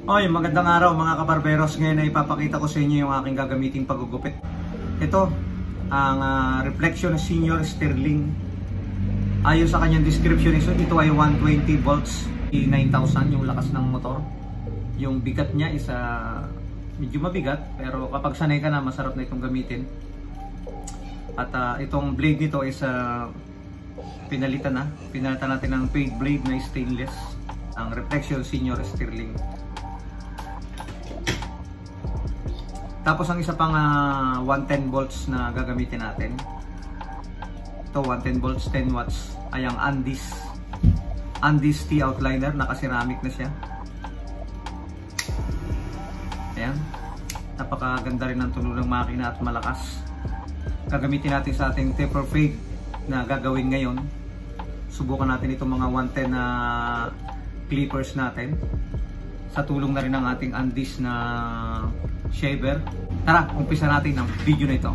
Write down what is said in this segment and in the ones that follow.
Oy, magandang araw mga kabarberos. Ngayon ay ipapakita ko sa inyo yung aking gagamiting paggugupit. Ito, ang Reflection Senior Sterling. Ayon sa kanyang description, ito ay 120 volts, 9,000 yung lakas ng motor. Yung bigat niya is medyo mabigat, pero kapag sanay ka na, masarap na itong gamitin. At itong blade nito is pinalitan natin ng paid blade na stainless, ang Reflection Senior Sterling. Tapos ang isa pang 110 volts na gagamitin natin. Ito 110 volts, 10 watts ay ang Andes T-outliner, naka-ceramic na siya. Ayan. Napakaganda rin ng tunog ng makina at malakas. Gagamitin natin sa ating taper fade na gagawin ngayon. Subukan natin itong mga 110 na clippers natin. Sa tulong na rin ng ating Andes na shaver. Tara, umpisa natin ang video na ito.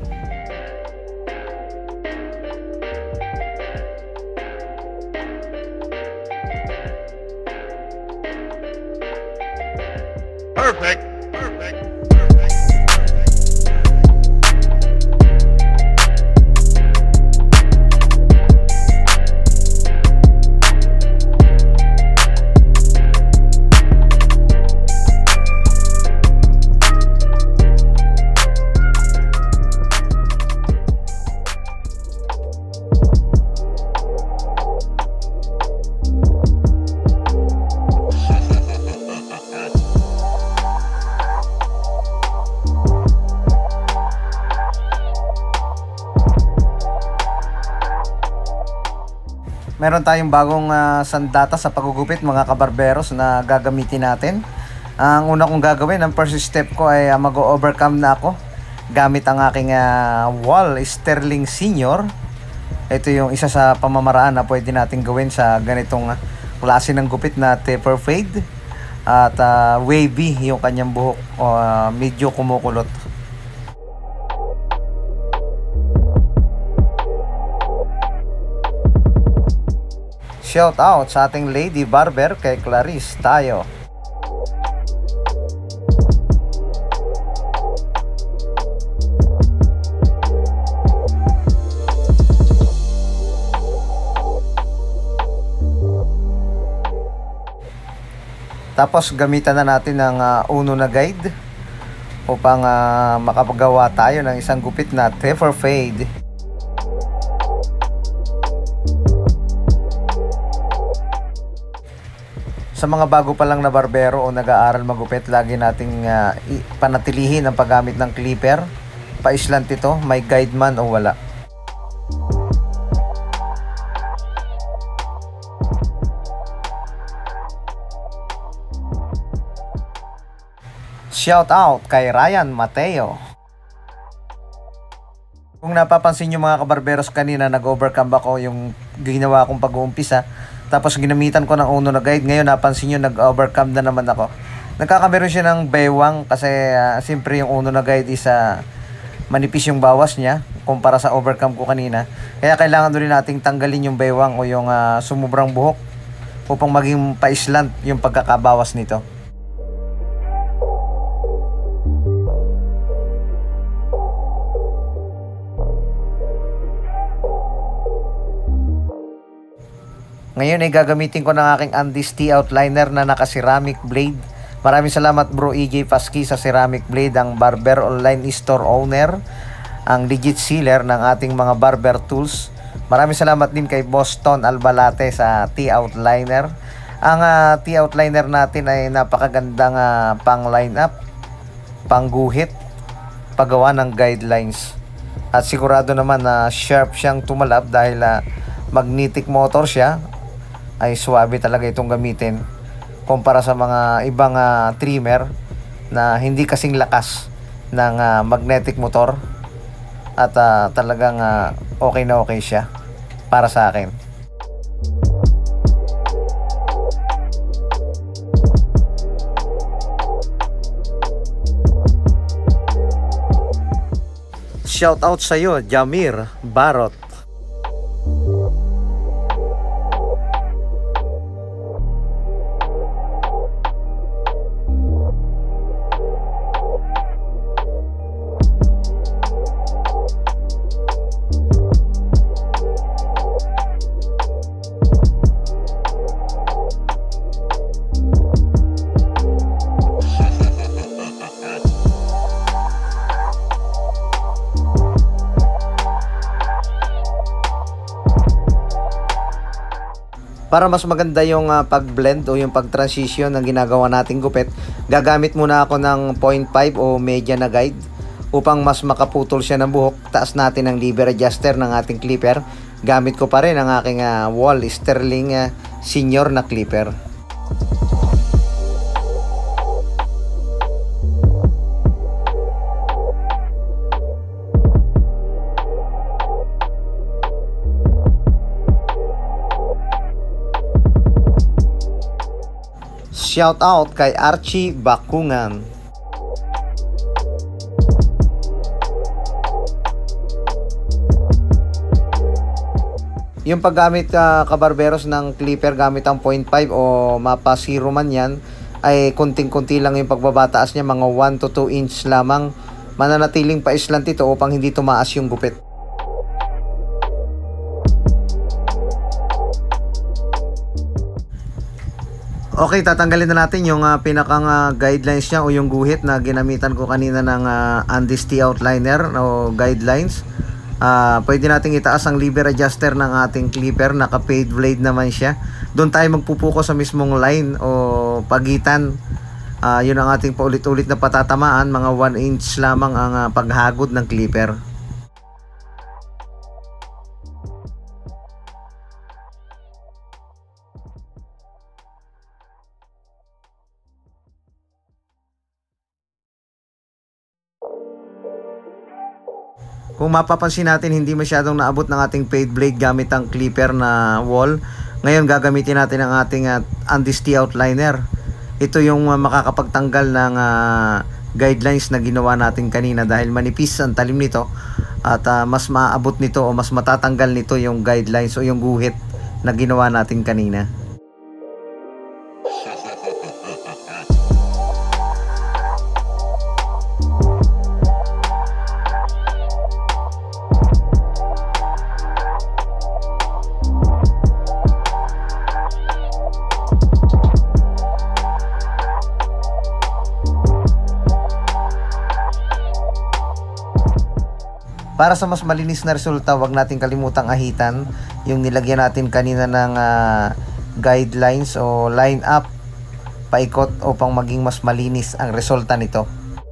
Perfect. Meron tayong bagong sandata sa paggugupit mga kabarberos na gagamitin natin. Ang una kong gagawin, ang first step ko ay mag-overcome na ako gamit ang aking wall Sterling Senior. Ito yung isa sa pamamaraan na pwede natin gawin sa ganitong klase ng gupit na taper fade. At wavy yung kanyang buhok, medyo kumukulot. Shout out sa ating lady barber kay Clarice tayo. Tapos gamitan na natin ng uno na guide upang makapagawa tayo ng isang gupit na taper fade. Sa mga bago pa lang na barbero o nag-aaral magupit, lagi nating panatilihin ang paggamit ng clipper. Paislant ito, may guide man o wala. Shout out kay Ryan Mateo. Kung napapansin nyo mga kabarberos, kanina nag-overcome ako yung ginawa kong pag-uumpisa. Tapos ginamitan ko ng uno na guide. Ngayon napansin nyo, nag-overcome na naman ako. Nagkakameron siya ng baywang kasi siyempre yung uno na guide is manipis yung bawas niya kumpara sa overcome ko kanina. Kaya kailangan rin nating tanggalin yung baywang o yung sumubrang buhok upang maging pa-islant yung pagkakabawas nito. Ngayon ay gagamitin ko ng aking Andes T-outliner na naka-ceramic blade. Maraming salamat bro EJ Paski sa ceramic blade, ang barber online store owner, ang legit sealer ng ating mga barber tools. Maraming salamat din kay Boston Albalate sa T-outliner. Ang T-outliner natin ay napakagandang pang line up, pang guhit, paggawa ng guidelines. At sigurado naman na sharp siyang tumalab dahil magnetic motor siya. Ay suwabe talaga itong gamitin kumpara sa mga ibang trimmer na hindi kasing lakas ng magnetic motor. At talagang okay na okay siya para sa akin. Shout out sa iyo, Jamir Barot. Para mas maganda yung pag-blend o yung pag-transition ng ginagawa nating gupit, gagamit muna ako ng 0.5 o media na guide upang mas makaputol siya ng buhok. Taas natin ang lever adjuster ng ating clipper. Gamit ko pa rin ang aking Wall Sterling Senior na clipper. Shout out kay Archie Bakungan. Yung paggamit kabarberos ng clipper gamit ang 0.5 o mapa 0 man yan, ay kunting-kunti lang yung pagbabataas niya, mga 1 to 2 inch lamang. Mananatiling paislant ito upang hindi tumaas yung gupit. Okay, tatanggalin na natin yung pinakang guidelines niya o yung guhit na ginamitan ko kanina ng Andes T outliner o guidelines. Pwede nating itaas ang lever adjuster ng ating clipper, naka fade blade naman siya. Doon tayo magpupuko sa mismong line o pagitan. Yun ang ating paulit-ulit na patatamaan, mga 1 inch lamang ang paghagod ng clipper. Kung mapapansin natin, hindi masyadong naabot ng ating fade blade gamit ang clipper na wall. Ngayon gagamitin natin ang ating Andes T outliner. Ito yung makakapagtanggal ng guidelines na ginawa natin kanina dahil manipis ang talim nito at mas maabot nito o mas matatanggal nito yung guidelines o yung guhit na ginawa natin kanina. Para sa mas malinis na resulta, wag natin kalimutang ahitan yung nilagyan natin kanina ng guidelines o line up paikot upang maging mas malinis ang resulta nito.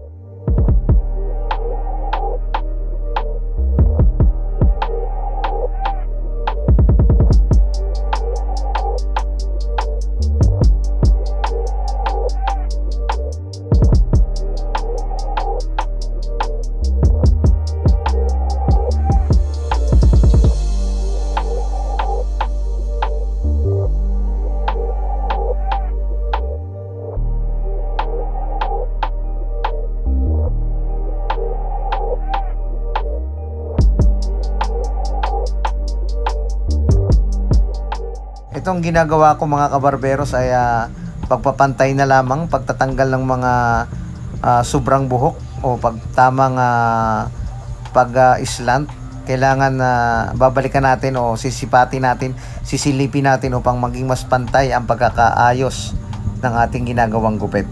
Itong ginagawa ko mga kabarberos ay pagpapantay na lamang, pagtatanggal ng mga sobrang buhok o pagtamang pag-islant. Kailangan babalikan natin o sisipatin natin, sisilipin natin upang maging mas pantay ang pagkakaayos ng ating ginagawang gupit.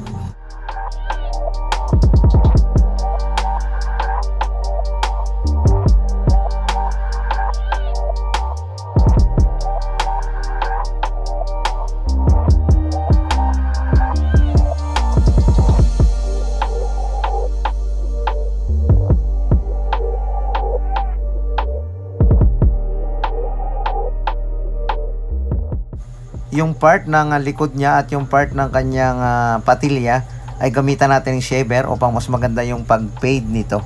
Yung part ng likod niya at yung part ng kanyang patilya ay gamitan natin ng shaver upang mas maganda yung pag-fade nito.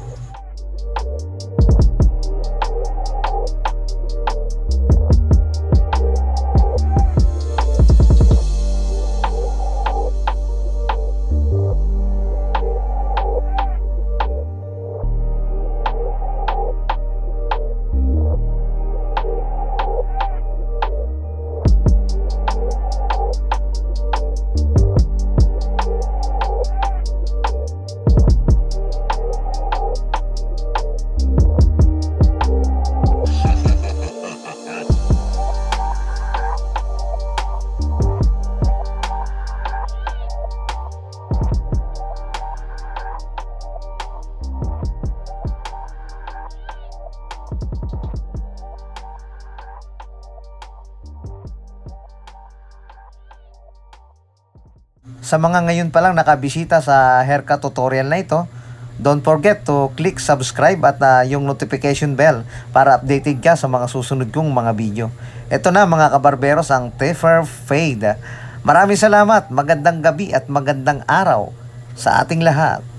Sa mga ngayon pa lang nakabisita sa haircut tutorial na ito, don't forget to click subscribe at yung notification bell para updated ka sa mga susunod kong mga video. Ito na mga kabarberos, ang Taper Fade. Maraming salamat, magandang gabi at magandang araw sa ating lahat.